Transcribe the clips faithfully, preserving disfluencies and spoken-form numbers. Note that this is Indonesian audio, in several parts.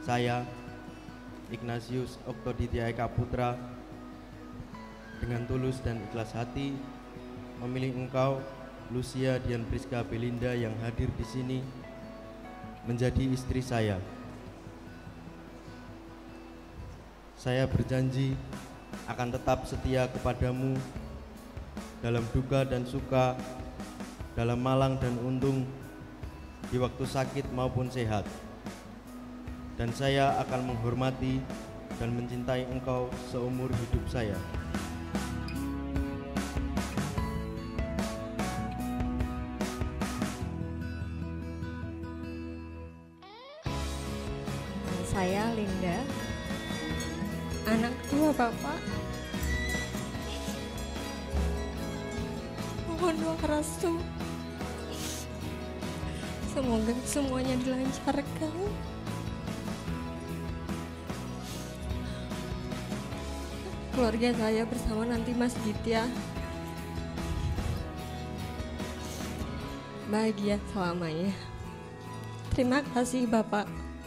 Saya, Ignatius Oktoditya Eka Putra, dengan tulus dan ikhlas hati memilih engkau, Lucia Dian Priska Belinda, yang hadir di sini menjadi istri saya. Saya berjanji akan tetap setia kepadamu dalam duka dan suka, dalam malang dan untung, di waktu sakit maupun sehat. Dan saya akan menghormati dan mencintai engkau seumur hidup saya. Saya Linda, anak tua Bapak. Mohon doa restu. Semoga semuanya dilancarkan. Keluarga saya bersama nanti Mas Ditya bahagia selamanya. Terima kasih Bapak.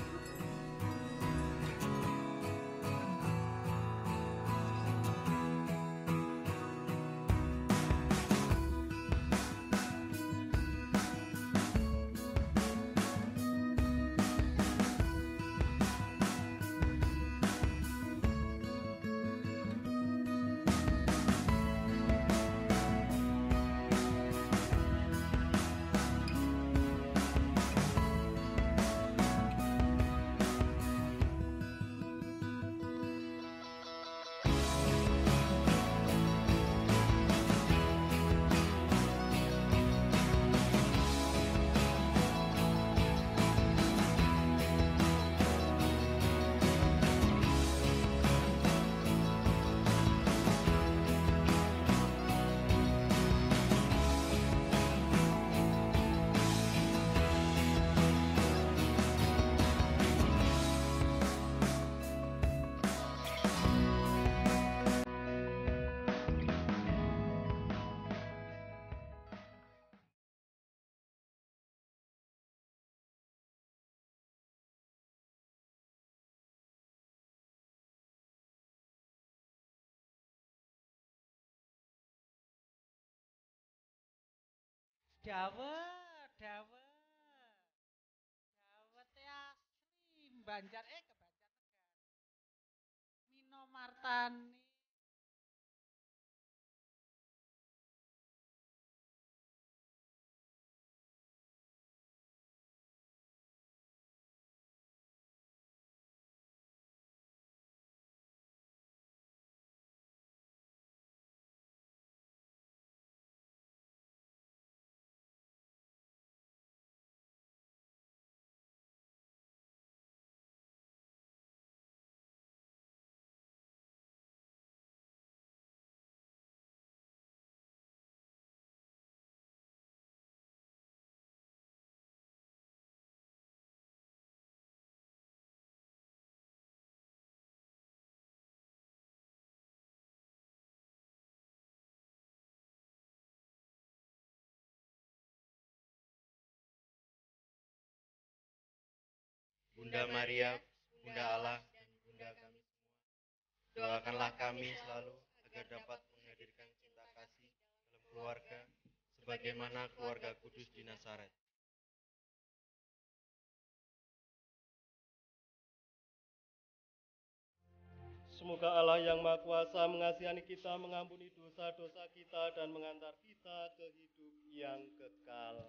Dawet, dawet, dawet asli, Banjar eh ke Banjar Tegal. Mino Martani. Bunda Maria, Bunda Allah, dan Bunda kami semua, doakanlah kami selalu agar dapat menghadirkan cinta kasih dalam keluarga, sebagaimana keluarga kudus di Nazaret. Semoga Allah yang Maha Kuasa mengasihani kita, mengampuni dosa-dosa kita, dan mengantar kita ke hidup yang kekal.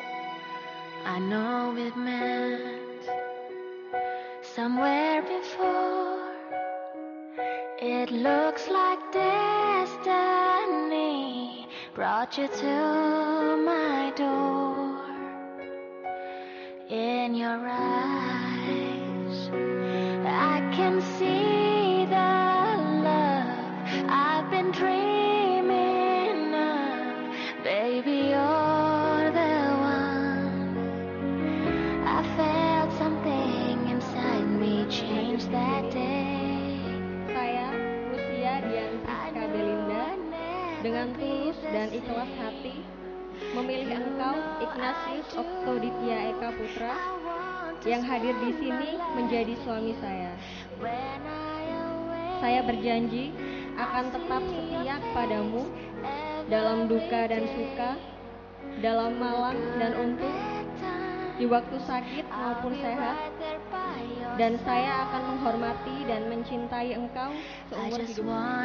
I know it meant somewhere before. brought you to my door. In your eyes, I can see the love I've been dreaming of. Baby, you're the one. I felt something inside me change that day. Saya, Lucia Diansiska Belinda, dengan tulus dan ikhlas hati memilih engkau, Ignatius Oktoditya Eka Putra, yang hadir di sini menjadi suami saya. Saya berjanji akan tetap setia kepadamu dalam duka dan suka, dalam malang dan untung, di waktu sakit maupun sehat, dan saya akan menghormati dan mencintai engkau seumur hidup.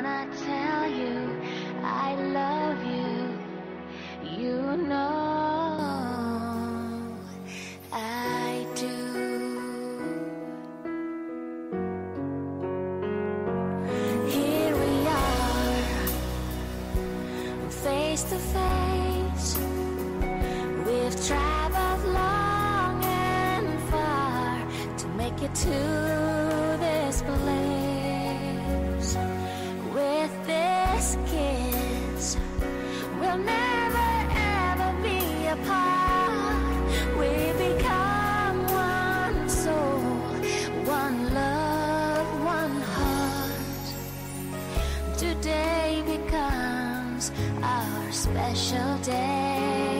You know I do. Here we are, face to face. We've traveled long and far to make it to this place. With this kiss, we'll never apart. We become one soul, one love, one heart. Today becomes our special day,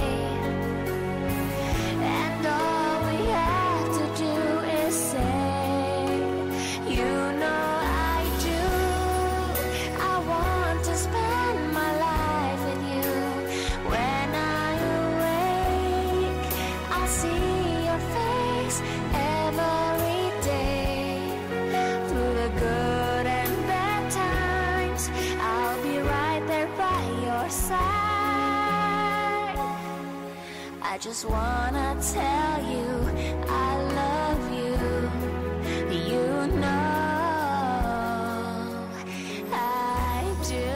and all we have to do is say, you know I do. I want to spend my life with you. When I see your face every day. Through the good and bad times, I'll be right there by your side. I just wanna tell you I love you. You know I do.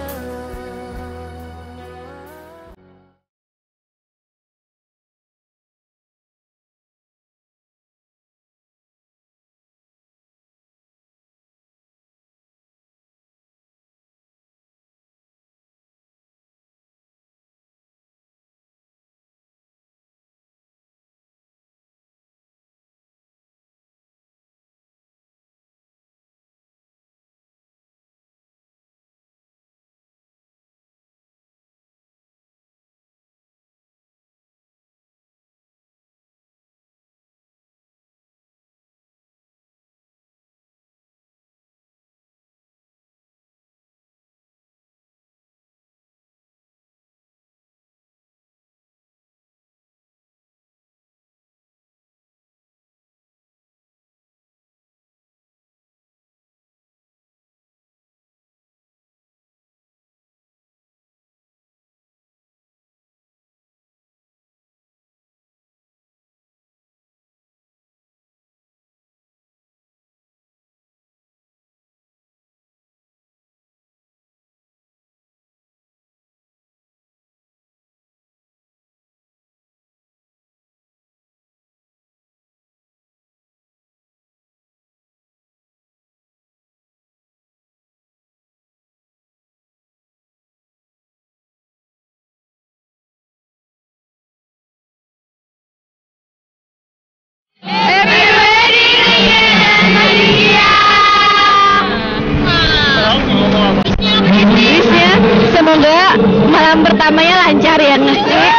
Semoga malam pertamanya lancar ya, Nge.